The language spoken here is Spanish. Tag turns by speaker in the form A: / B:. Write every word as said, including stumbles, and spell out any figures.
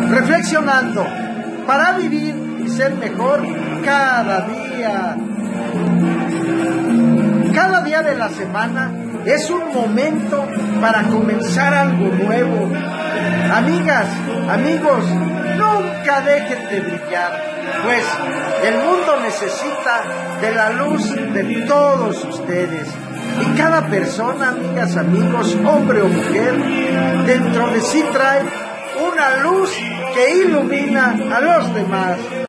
A: reflexionando para vivir y ser mejor cada día. Cada día de la semana es un momento para comenzar algo nuevo. Amigas, amigos, nunca dejen de brillar, pues el mundo necesita de la luz de todos ustedes. Y cada persona, amigas, amigos, hombre o mujer, dentro de sí trae una luz que ilumina a los demás.